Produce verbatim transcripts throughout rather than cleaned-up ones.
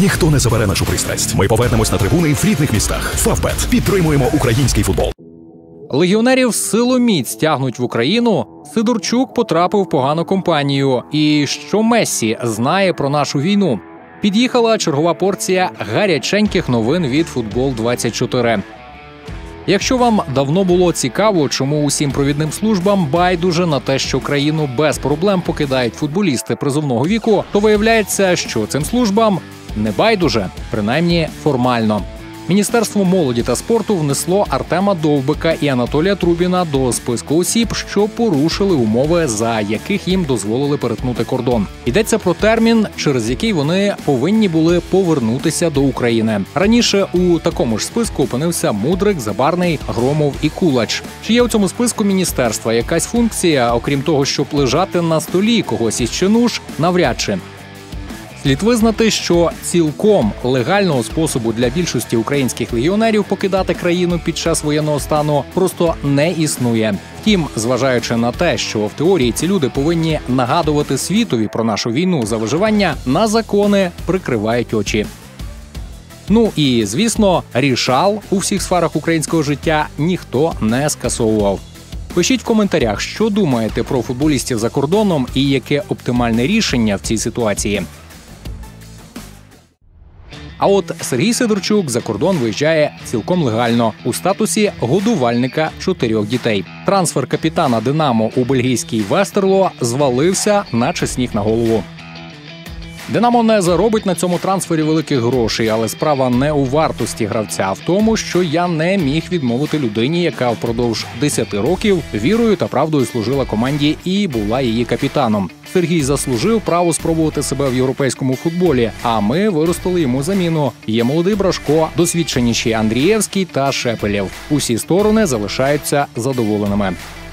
Ніхто не забере нашу пристрасть. Ми повернемось на трибуни в рідних містах. Фавбет. Підтримуємо український футбол. Легіонерів силоміць тягнуть в Україну. Сидорчук потрапив в погану компанію. І що Мессі знає про нашу війну? Під'їхала чергова порція гаряченьких новин від Футбол двадцять чотири. Якщо вам давно було цікаво, чому усім провідним службам байдуже на те, що країну без проблем покидають футболісти призовного віку, то виявляється, що цим службам не байдуже, принаймні формально. Міністерство молоді та спорту внесло Артема Довбика і Анатолія Трубіна до списку осіб, що порушили умови, за яких їм дозволили перетнути кордон. Йдеться про термін, через який вони повинні були повернутися до України. Раніше у такому ж списку опинився Мудрик, Забарний, Громов і Кулач. Чи є у цьому списку міністерства якась функція, окрім того, щоб лежати на столі когось із чинуш, навряд чи. Слід визнати, що цілком легального способу для більшості українських легіонерів покидати країну під час воєнного стану просто не існує. Втім, зважаючи на те, що в теорії ці люди повинні нагадувати світові про нашу війну за виживання, на закони прикривають очі. Ну і, звісно, рішал у всіх сферах українського життя ніхто не скасовував. Пишіть в коментарях, що думаєте про футболістів за кордоном і яке оптимальне рішення в цій ситуації. А от Сергій Сидорчук за кордон виїжджає цілком легально у статусі годувальника чотирьох дітей. Трансфер капітана «Динамо» у бельгійський Вестерло звалився, наче сніг на голову. «Динамо» не заробить на цьому трансфері великих грошей, але справа не у вартості гравця, а в тому, що я не міг відмовити людині, яка впродовж десяти років вірою та правдою служила команді і була її капітаном. Сергій заслужив право спробувати себе в європейському футболі, а ми виростили йому заміну. Є молодий Брашко, досвідченіші Андрієвський та Шепелєв. Усі сторони залишаються задоволеними.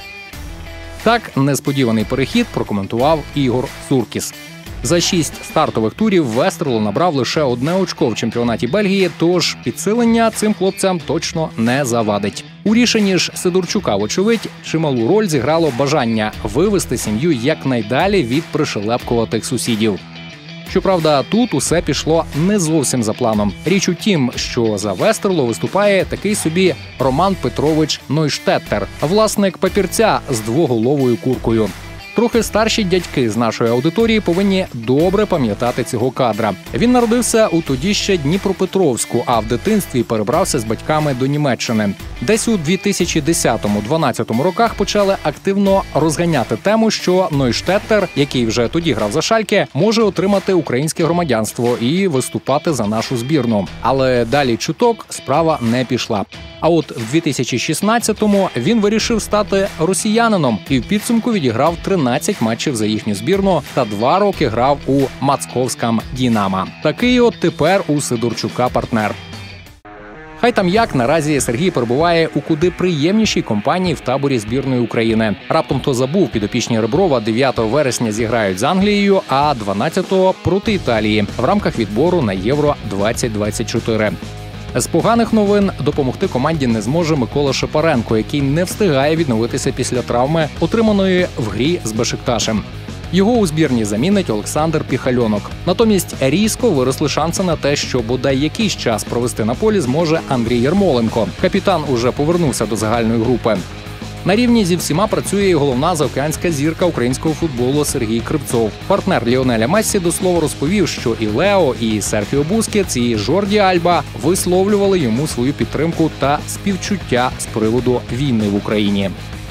Так, несподіваний перехід прокоментував Ігор Суркіс. За шість стартових турів Вестерло набрав лише одне очко в чемпіонаті Бельгії, тож підсилення цим хлопцям точно не завадить. У рішенні ж Сидорчука, вочевидь, чималу роль зіграло бажання вивести сім'ю якнайдалі від пришелепкуватих сусідів. Щоправда, тут усе пішло не зовсім за планом. Річ у тім, що за Вестерло виступає такий собі Роман Петрович Нойштеттер, власник папірця з двоголовою куркою. Трохи старші дядьки з нашої аудиторії повинні добре пам'ятати цього кадра. Він народився у тоді ще Дніпропетровську, а в дитинстві перебрався з батьками до Німеччини. Десь у дві тисячі десятому-дванадцятому роках почали активно розганяти тему, що Нойштеттер, який вже тоді грав за Шальке, може отримати українське громадянство і виступати за нашу збірну. Але далі чуток справа не пішла. А от в дві тисячі шістнадцятому він вирішив стати росіянином і в підсумку відіграв тринадцять матчів за їхню збірну та два роки грав у Московському «Динамо». Такий от тепер у Сидорчука партнер. Хай там як, наразі Сергій перебуває у куди приємнішій компанії в таборі збірної України. Раптом хто забув, підопічні Реброва дев'ятого вересня зіграють з Англією, а дванадцятого проти Італії в рамках відбору на Євро двадцять двадцять чотири. З поганих новин допомогти команді не зможе Микола Шапаренко, який не встигає відновитися після травми, отриманої в грі з Бешикташем. Його у збірні замінить Олександр Піхальонок. Натомість різко виросли шанси на те, що бодай якийсь час провести на полі зможе Андрій Єрмоленко. Капітан уже повернувся до загальної групи. На рівні зі всіма працює і головна заокеанська зірка українського футболу Сергій Кривцов. Партнер Ліонеля Мессі, до слова, розповів, що і Лео, і Серхіо Бускетс, і Жорді Альба висловлювали йому свою підтримку та співчуття з приводу війни в Україні.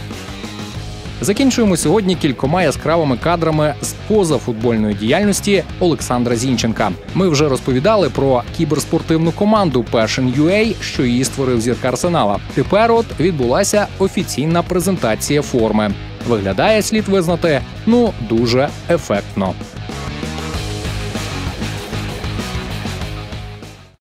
Закінчуємо сьогодні кількома яскравими кадрами з позафутбольної діяльності Олександра Зінченка. Ми вже розповідали про кіберспортивну команду Passion ю ей, що її створив зірка Арсенала. Тепер от відбулася офіційна презентація форми. Виглядає, слід визнати, ну, дуже ефектно.